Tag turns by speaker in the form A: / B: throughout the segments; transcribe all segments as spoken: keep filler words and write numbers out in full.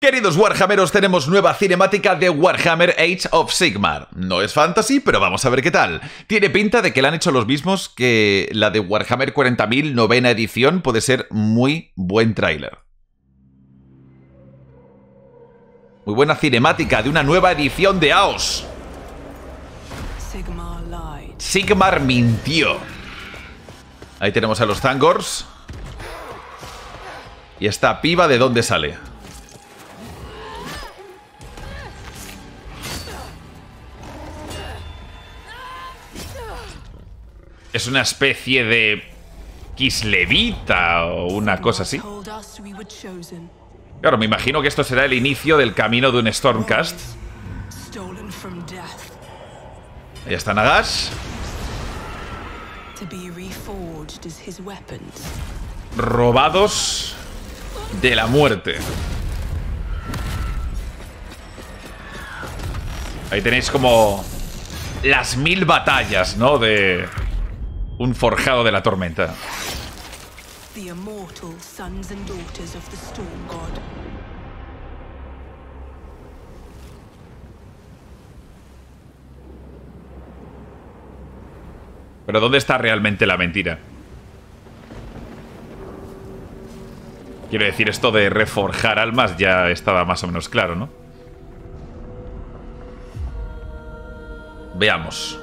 A: Queridos Warhammeros, tenemos nueva cinemática de Warhammer Age of Sigmar. No es fantasy, pero vamos a ver qué tal. Tiene pinta de que la han hecho los mismos que la de Warhammer cuarenta mil, novena edición. Puede ser muy buen tráiler. Muy buena cinemática de una nueva edición de A O S. Sigmar mintió. Ahí tenemos a los Thaungors. ¿Y esta piba de dónde sale? Es una especie de Kislevita o una cosa así. Claro, me imagino que esto será el inicio del camino de un Stormcast. Ahí está Nagash. Robados de la muerte. Ahí tenéis como las mil batallas, ¿no? De un forjado de la tormenta. Pero ¿dónde está realmente la mentira? Quiero decir, esto de reforjar almas ya estaba más o menos claro, ¿no? Veamos.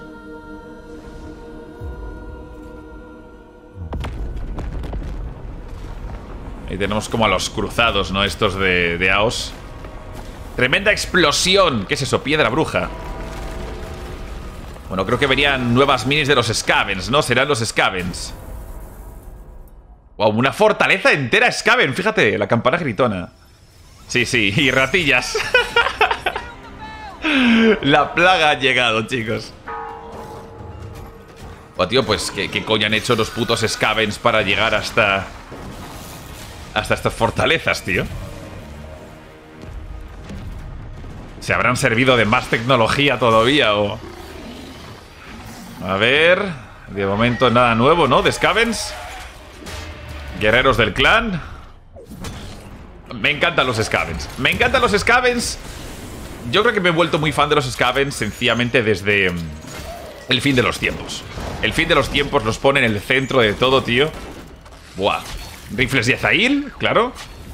A: Ahí tenemos como a los cruzados, ¿no? Estos de, de A O S. ¡Tremenda explosión! ¿Qué es eso? Piedra bruja. Bueno, creo que venían nuevas minis de los Skavens, ¿no? Serán los Skavens. Wow, una fortaleza entera Skaven. Fíjate, la campana gritona. Sí, sí, y ratillas. La plaga ha llegado, chicos. Oh, tío, pues ¿qué, qué coño han hecho los putos Skavens para llegar hasta... hasta estas fortalezas, tío? ¿Se habrán servido de más tecnología todavía o...? A ver... De momento nada nuevo, ¿no? De Skavens. Guerreros del clan. Me encantan los Skavens. Me encantan los Skavens. Yo creo que me he vuelto muy fan de los Skavens sencillamente desde el fin de los tiempos. El fin de los tiempos los pone en el centro de todo, tío. Buah. Rifles de Azail, claro.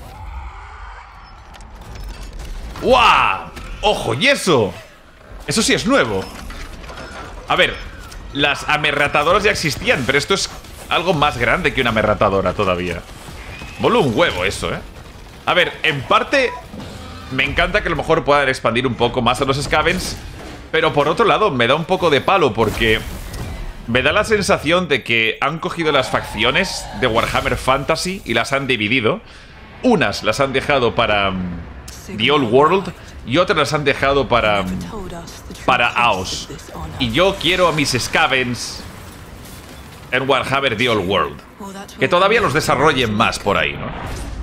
A: ¡Buah! ¡Ojo! ¡Y eso! Eso sí es nuevo. A ver, las amerratadoras ya existían, pero esto es algo más grande que una amerratadora todavía. Mola un huevo eso, ¿eh? A ver, en parte me encanta que a lo mejor puedan expandir un poco más a los Skavens, pero por otro lado me da un poco de palo porque me da la sensación de que han cogido las facciones de Warhammer Fantasy y las han dividido. Unas las han dejado para um, The Old World y otras las han dejado para, um, para A O S. Y yo quiero a mis Skavens en Warhammer The Old World. Que todavía los desarrollen más por ahí, ¿no?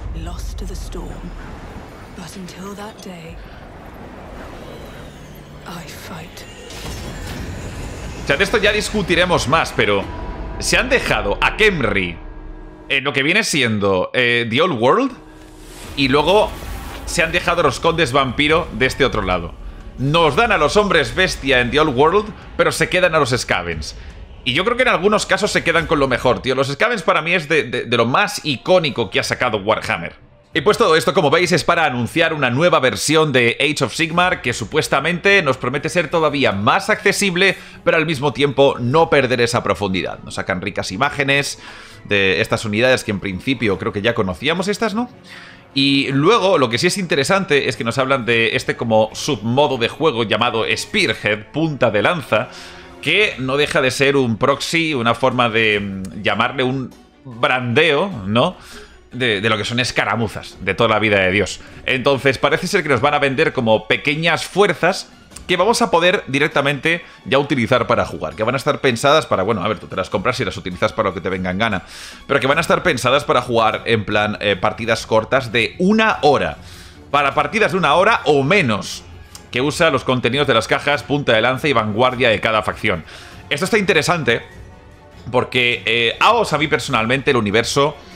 A: O sea, de esto ya discutiremos más, pero se han dejado a Khemri en lo que viene siendo eh, The Old World y luego se han dejado a los condes vampiro de este otro lado. Nos dan a los hombres bestia en The Old World, pero se quedan a los Skavens. Y yo creo que en algunos casos se quedan con lo mejor, tío. Los Skavens para mí es de, de, de lo más icónico que ha sacado Warhammer. Y pues todo esto, como veis, es para anunciar una nueva versión de Age of Sigmar que supuestamente nos promete ser todavía más accesible, pero al mismo tiempo no perder esa profundidad. Nos sacan ricas imágenes de estas unidades que en principio creo que ya conocíamos estas, ¿no? Y luego, lo que sí es interesante es que nos hablan de este como submodo de juego llamado Spearhead, punta de lanza, que no deja de ser un proxy, una forma de llamarle un brandeo, ¿no? De, de lo que son escaramuzas de toda la vida de Dios. Entonces parece ser que nos van a vender como pequeñas fuerzas que vamos a poder directamente ya utilizar para jugar, que van a estar pensadas para, bueno, a ver, tú te las compras y las utilizas para lo que te venga en gana, pero que van a estar pensadas para jugar en plan eh, partidas cortas de una hora, para partidas de una hora o menos, que usa los contenidos de las cajas, punta de lanza y vanguardia de cada facción. Esto está interesante porque eh, A O S, a mí personalmente, el universo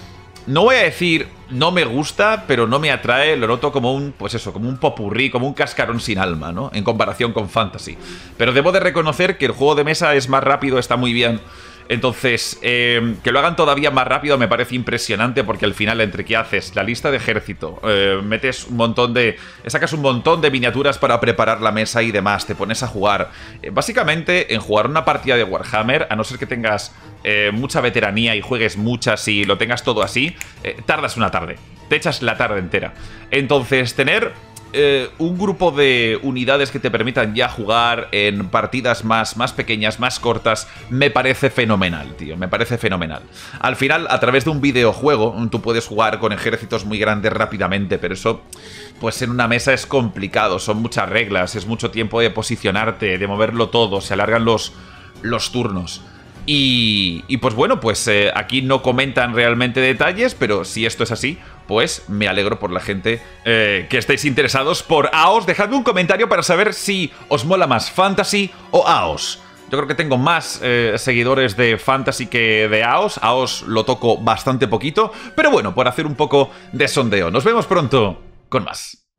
A: no voy a decir no me gusta, pero no me atrae, lo noto como un, pues eso, como un popurrí, como un cascarón sin alma, ¿no? En comparación con Fantasy. Pero debo de reconocer que el juego de mesa es más rápido, está muy bien. Entonces, eh, que lo hagan todavía más rápido me parece impresionante, porque al final, entre que haces la lista de ejército, eh, metes un montón de... sacas un montón de miniaturas para preparar la mesa y demás, te pones a jugar. Eh, básicamente, en jugar una partida de Warhammer, a no ser que tengas eh, mucha veteranía y juegues muchas y lo tengas todo así, eh, tardas una tarde. Te echas la tarde entera. Entonces, tener... Eh, un grupo de unidades que te permitan ya jugar en partidas más, más pequeñas, más cortas, me parece fenomenal, tío, me parece fenomenal. Al final, a través de un videojuego, tú puedes jugar con ejércitos muy grandes rápidamente, pero eso, pues en una mesa es complicado, son muchas reglas, es mucho tiempo de posicionarte, de moverlo todo, se alargan los, los turnos. Y, y pues bueno, pues eh, aquí no comentan realmente detalles, pero si esto es así, pues me alegro por la gente eh, que estéis interesados por A O S. Dejadme un comentario para saber si os mola más Fantasy o A O S. Yo creo que tengo más eh, seguidores de Fantasy que de A O S. A O S lo toco bastante poquito, pero bueno, por hacer un poco de sondeo. Nos vemos pronto con más.